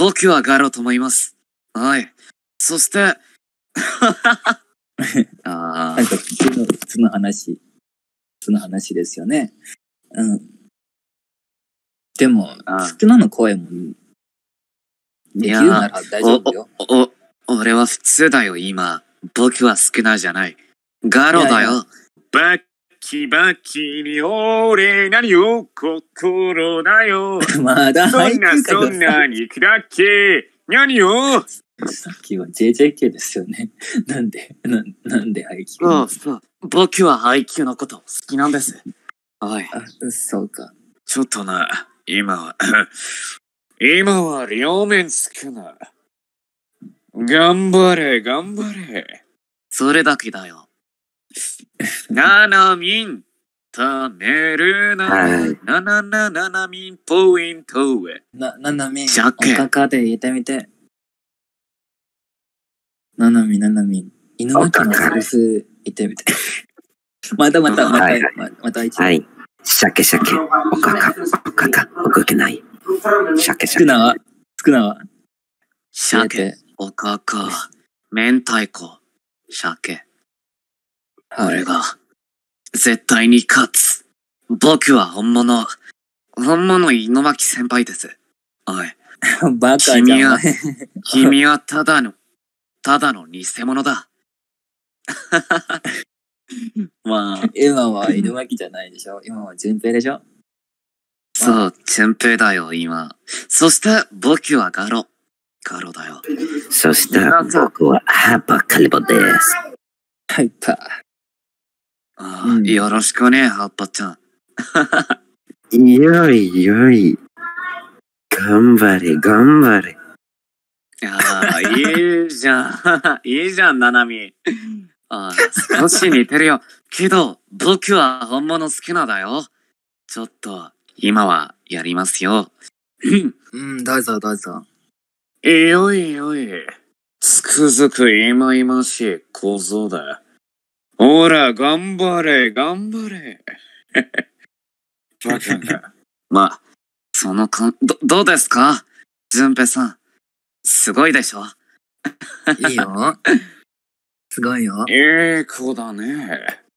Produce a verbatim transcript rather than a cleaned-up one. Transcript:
僕はガロと思います。はい。そして、 あなんか普通の、普通の話、普通の話ですよね。うん。でも、少なの声もできるなら大丈夫よ。 お、お、俺は普通だよ、今。僕は少なじゃない。ガロだよ。いやいやバッキバキに俺何を心だよ。 まだそんなそんな肉だっけ。何をさっきは ジェイジェーケー ですよね。なんで、ななんで配給？ そうそう。僕は配給のこと好きなんです。はい。 あ、そうか。 ちょっとな、今は、今は両面少な。頑張れ、頑張れ。それだけだよ。ななみん、ためるな。なななななみんポイントへ。 な、ななみん、 鮭おかかで言ってみて。ななみん、ななみん。犬巻のセリフ言ってみて。またまた、また、 はいままた一度。 はい。鮭鮭、おかか、おかか、動けない。鮭鮭。 少なは、少なは。 鮭、おかか、明太子、鮭。俺が、絶対に勝つ。僕は本物、本物猪巻先輩です。おい。 バカじゃん。 君は、君はただの、ただの偽物だ。まあ。 今は犬巻じゃないでしょ。今は順平でしょ。 そう、順平だよ、今。そして僕はガロ。ガロだよ。 そして僕はハーパーカリボです。 ハイパー。 ああ、うん、よろしくね、ハッパちゃん。よいよい。頑張れ、頑張れ。 いやー、いいじゃん。いいじゃん、ナナミ。ああ、少し似てるよ。けど、僕は本物好きなんだよ。ちょっと、今はやりますよ。 うん、どうぞどうぞ。 よいよい。つくづくいまいましい小僧だ。ほら、頑張れ、頑張れ。バカが。まあ、そのかん、ど、どうですか順平さん。すごいでしょいいよ。すごいよ。 いい子だね。